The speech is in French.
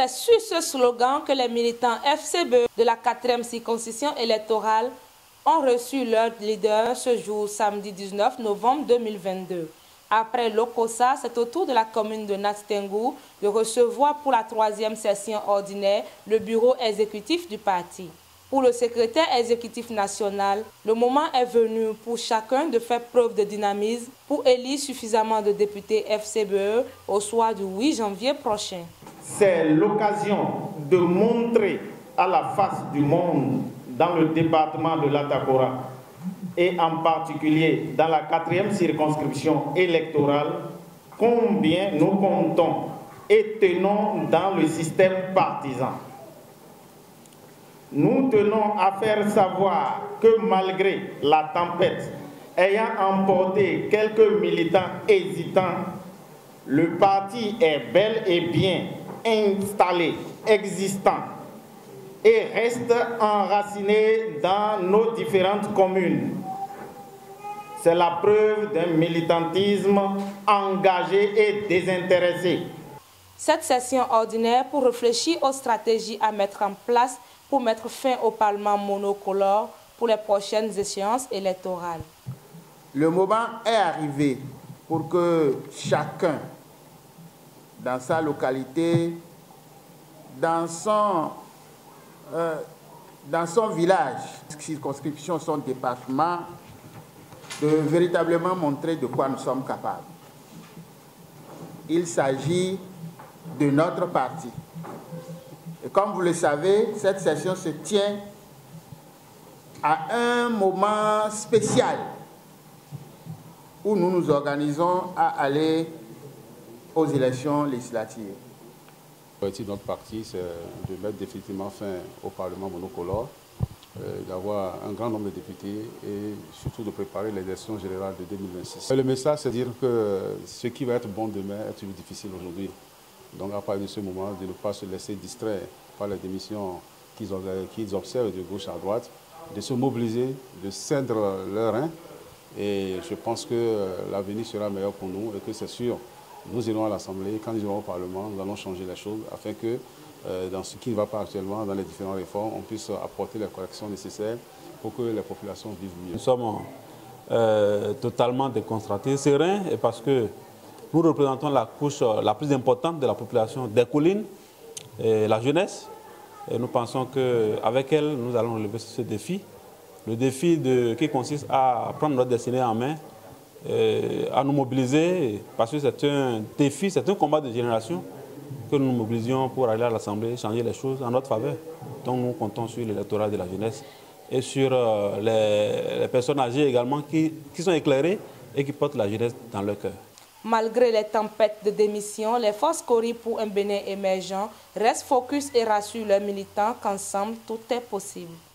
C'est sur ce slogan que les militants FCBE de la 4e circonscription électorale ont reçu leur leader ce jour, samedi 19 novembre 2022. Après l'OCOSA, c'est au tour de la commune de Nattingou de recevoir pour la 3e session ordinaire le bureau exécutif du parti. Pour le secrétaire exécutif national, le moment est venu pour chacun de faire preuve de dynamisme pour élire suffisamment de députés FCBE au soir du 8 janvier prochain. C'est l'occasion de montrer à la face du monde dans le département de l'Atakora et en particulier dans la 4e circonscription électorale combien nous comptons et tenons dans le système partisan. Nous tenons à faire savoir que malgré la tempête ayant emporté quelques militants hésitants, le parti est bel et bien installé, existant et reste enraciné dans nos différentes communes. C'est la preuve d'un militantisme engagé et désintéressé. Cette session ordinaire pour réfléchir aux stratégies à mettre en place pour mettre fin au Parlement monocolore pour les prochaines échéances électorales. Le moment est arrivé pour que chacun, dans sa localité, dans son village, circonscription, son département, de véritablement montrer de quoi nous sommes capables. Il s'agit de notre parti. Et comme vous le savez, cette session se tient à un moment spécial où nous nous organisons à aller aux élections législatives. L'objectif de notre parti, c'est de mettre définitivement fin au Parlement monocolore, d'avoir un grand nombre de députés et surtout de préparer les élections générales de 2026. Le message, c'est de dire que ce qui va être bon demain est toujours difficile aujourd'hui. Donc à partir de ce moment, de ne pas se laisser distraire par les démissions qu'ils observent de gauche à droite, de se mobiliser, de cédre leur rein. Et je pense que l'avenir sera meilleur pour nous et que c'est sûr, nous irons à l'Assemblée, quand nous irons au Parlement, nous allons changer les choses afin que dans ce qui ne va pas actuellement, dans les différentes réformes, on puisse apporter les corrections nécessaires pour que les populations vivent mieux. Nous sommes totalement décontractés, sereins, et parce que nous représentons la couche la plus importante de la population des collines, la jeunesse. Et nous pensons qu'avec elle, nous allons relever ce défi. Le défi qui consiste à prendre notre destinée en main, à nous mobiliser, parce que c'est un défi, c'est un combat de génération, que nous nous mobilisions pour aller à l'Assemblée, changer les choses en notre faveur. Donc nous comptons sur l'électorat de la jeunesse et sur les personnes âgées également qui sont éclairées et qui portent la jeunesse dans leur cœur. Malgré les tempêtes de démission, les forces Cori pour un Bénin émergent restent focus et rassurent leurs militants qu'ensemble tout est possible.